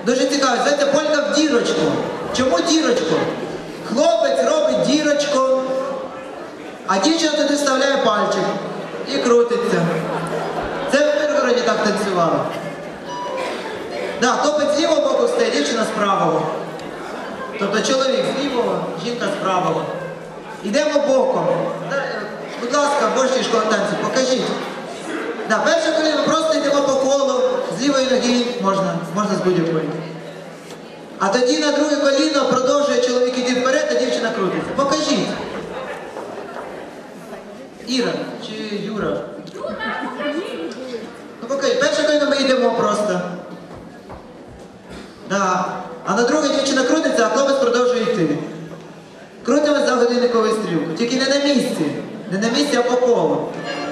Дуже цікаво, знаєте, полька в дірочку. Чому дірочку? Хлопець робить дірочку, а дівчина туди вставляє пальчик і крутиться. Це в Миргороді так танцювали. Да, хлопець з лівого боку стає, дівчина з правого. Тобто чоловік з лівого, жінка з правого. Йдемо боком. Будь ласка, борщі школа танців, покажіть. Да, перше коліно просто йдемо по колу, з лівої ноги можна з будь-якої. А тоді на друге коліно продовжує чоловік іти вперед, а дівчина крутиться. Покажіть. Іра чи Юра? Ну покажіть, перше коліно ми йдемо просто. Да. А на друге дівчина крутиться, а хлопець продовжує йти. Крутимось за годинниковою стрілку, тільки не на місці. Не на місці, а по колу.